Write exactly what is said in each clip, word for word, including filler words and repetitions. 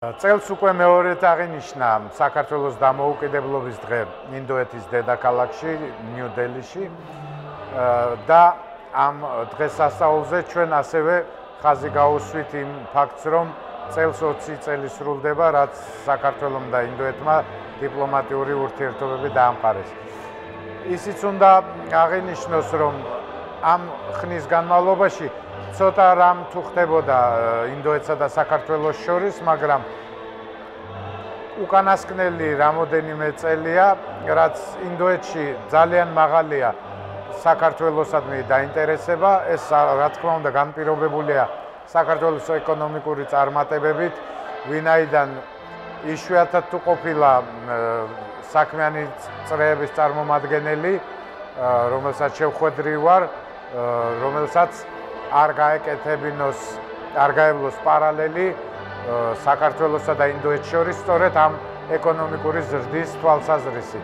წელს უკვე მეორედ აღინიშნა საქართველოს დამოუკიდებლობის დღე ინდოეთის დედაქალაქში, ნიუ-დელიში და ამ დღესასწაულზე ჩვენ ასევე ხაზი გავუსვით იმ ფაქტს, რომ წელს ოცი წელი სრულდება, რაც საქართველომ და ინდოეთმა დიპლომატიური ურთიერთობები დაამყარეს. ისიც უნდა აღინიშნოს, რომ ამ ხნის განმავლობაში ცოტა რამ თუ ხდებოდა ინდოეთსა და საქართველოს შორის, მაგრამ უკანასკნელი რამოდენიმე წელია, რაც ინდოეთში ძალიან მაღალია საქართველოსადმი დაინტერესება, ეს რა თქმა უნდა განპირობებულია საქართველოს ეკონომიკური წარმატებებით, ვინაიდან იშვიათად თუ ყოფილა საქმიანი წრეების წარმომადგენელი, რომელსაც შევხვედრი ვარ, რომელსაც არ გაეკეთებინოს, არ გაევლოს პარალელი საქართველოსა და ინდოეთს შორის, სწორედ ამ ეკონომიკური ზრდის თვალსაზრისით.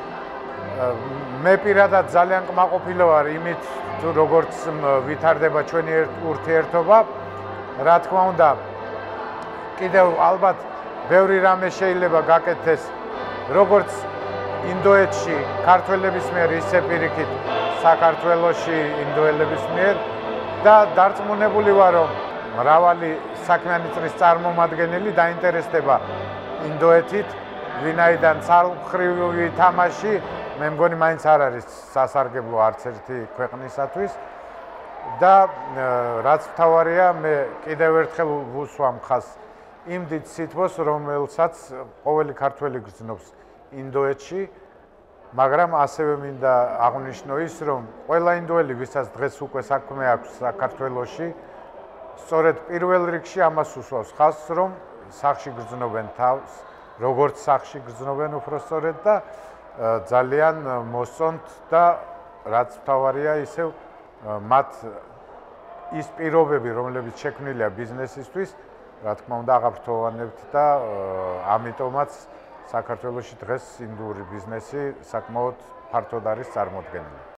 მე პირადად ძალიან კმაყოფილი ვარ იმით, თუ როგორც ვითარდება ჩვენი ურთიერთობა. რა თქმა უნდა, კიდევ ალბათ ბევრი რამე შეიძლება გაკეთდეს, როგორც ინდოეთში ქართველების მიერ, ისე პირიქით საქართველოში ინდოელების მიერ. და დარწმუნებული ვარ, რომ მრავალი საქმიანი წრის წარმომადგენელი დაინტერესდება ინდოეთით, ვინაიდან ცალმხრივი თამაში მე მგონი მაინც არ არის სასარგებლო არც ერთი ქვეყნისათვის და რაც მთავარია, მე კიდევ ერთხელ ვუსვამ ხაზს იმ დიდ სითბოს, რომელსაც ყოველი ქართველი გრძნობს ინდოეთში, მაგრამ ასევე მინდა აღვნიშნო ის, რომ ყველა ინდოელი, ვისაც დღეს უკვე საქმე აქვს საქართველოში, სწორედ პირველ რიგში ამას უსვავს ხაზს, რომ სახლში გრძნობენ თავს, როგორც სახლში გრძნობენ უпростоრედ და ძალიან მოსწონთ და რაც მთავარია, ისევ მათ ის პირობები, რომლებიც შექმნილია ბიზნესისთვის, რა თქმა უნდა აღაფრთოვანებთ და ამიტომაც საქართველოში დღეს ინდური ბიზნესი საკმაოდ ფართოდ არის წარმოდგენილი.